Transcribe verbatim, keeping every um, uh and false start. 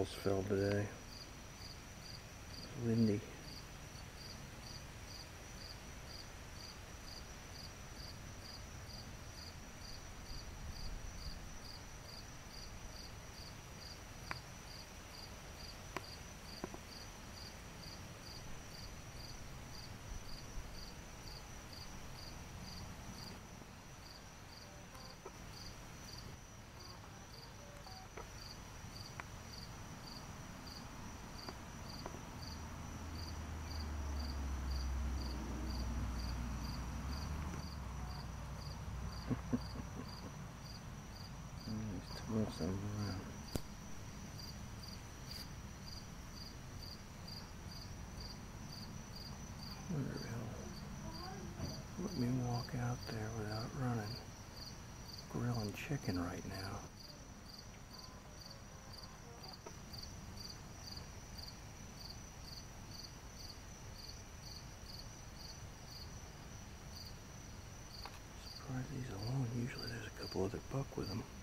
squirrels fell today. It's windy. Move some around. Wonder if he'll let me walk out there without running. Grilling chicken right now. Surprised he's alone. Usually there's a couple other buck with him.